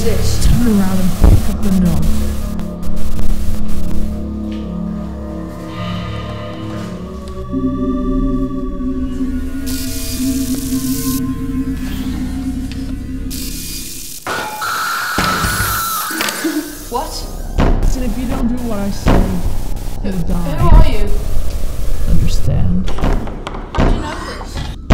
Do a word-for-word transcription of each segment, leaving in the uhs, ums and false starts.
this? Turn around and pick up the note. What? And if you don't do what I say, you'll die. Who are you? Understand? How do you know this?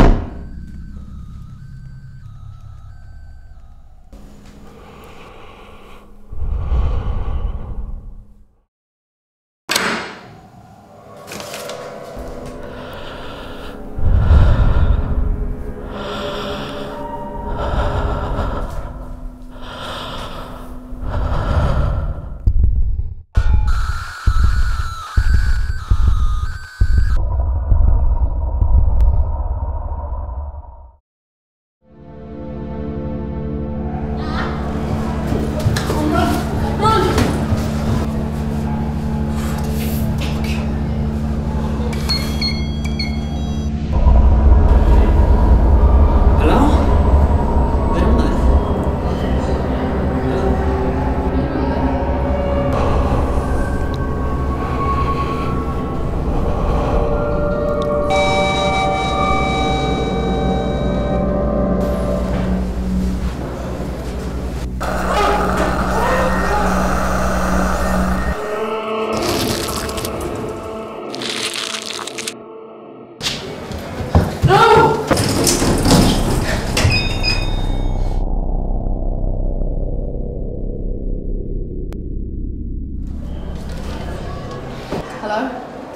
Hello?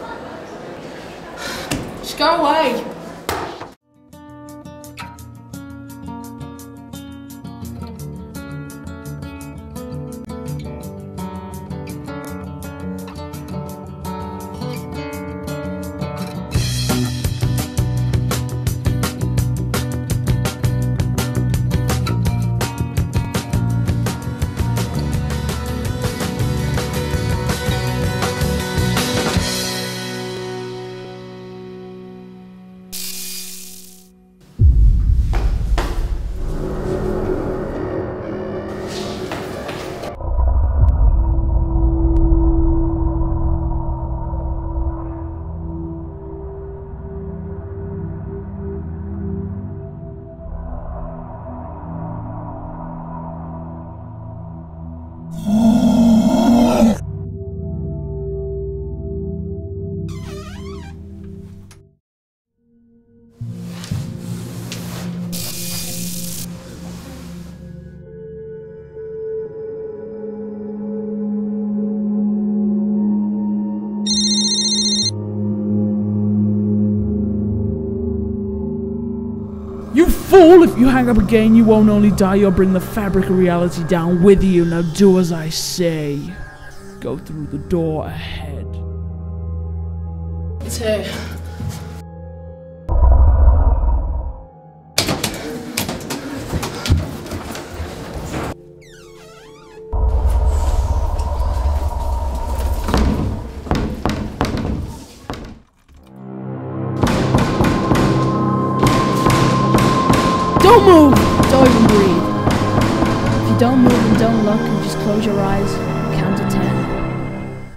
Just go away. You fool! If you hang up again, you won't only die, you'll bring the fabric of reality down with you. Now do as I say. Go through the door ahead. It's here. Don't move! Don't even breathe. If you don't move and don't look and just close your eyes, count to ten.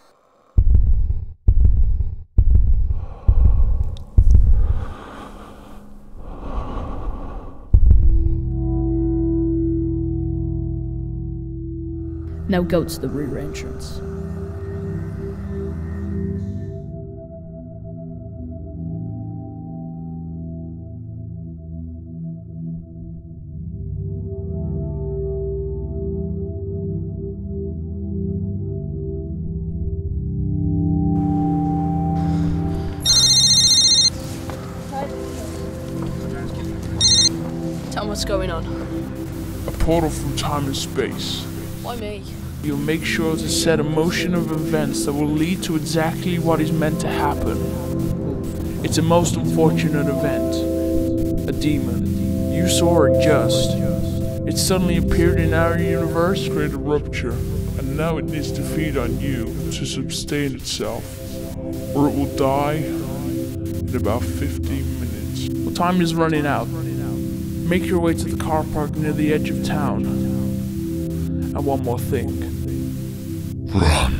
Now go to the rear entrance. Tell me what's going on. A portal from time and space. Why me? You'll make sure to set a motion of events that will lead to exactly what is meant to happen. It's a most unfortunate event. A demon. You saw it just. It suddenly appeared in our universe, created a rupture, and now it needs to feed on you to sustain itself, or it will die in about fifteen minutes. Well, time is running out. Make your way to the car park near the edge of town. And one more thing. Run.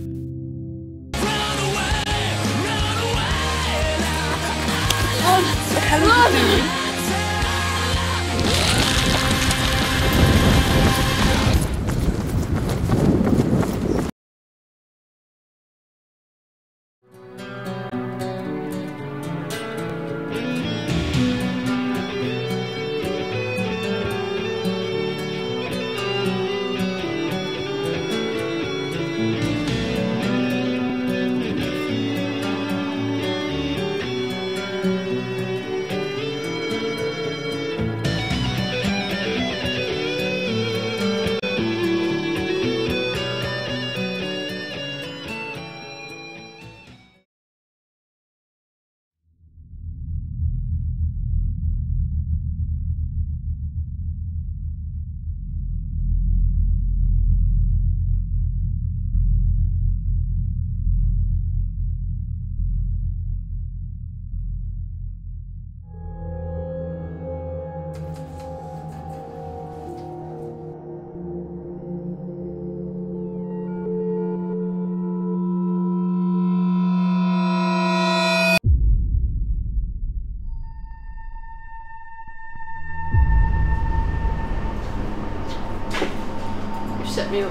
Set me up.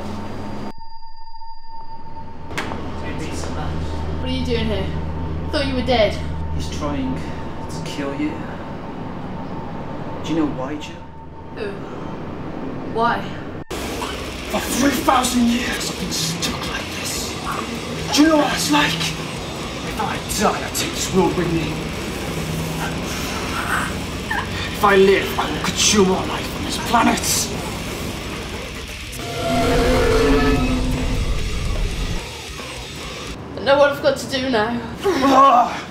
What are you doing here? I thought you were dead. He's trying to kill you. Do you know why, Joe? Who? Why? For three thousand years I've been stuck like this. Do you know what it's like? If I die, I take this world with me. If I live, I will consume all life on this planet. I know what I've got to do now. Ah!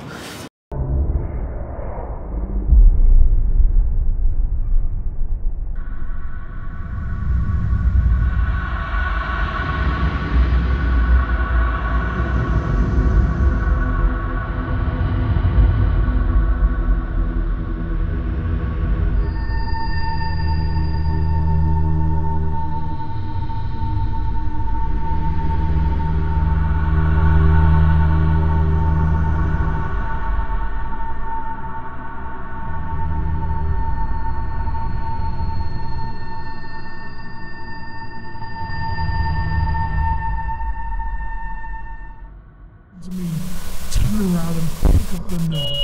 To me, turn around and pick up the knob.